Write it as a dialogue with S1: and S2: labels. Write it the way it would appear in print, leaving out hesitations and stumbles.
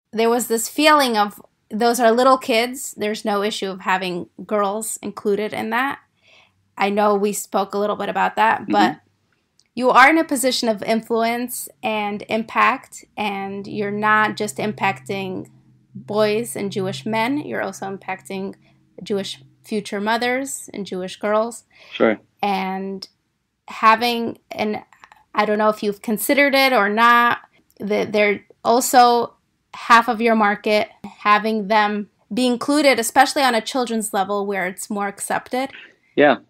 S1: there was this feeling of those are little kids. There's no issue of having girls included in that. I know we spoke a little bit about that, but you are in a position of influence and impact, and you're not just impacting boys and Jewish men. You're also impacting Jewish future mothers and Jewish girls.
S2: Sure.
S1: And and I don't know if you've considered it or not, that they're also half of your market, having them be included, especially on a children's level where it's more accepted.
S2: Yeah.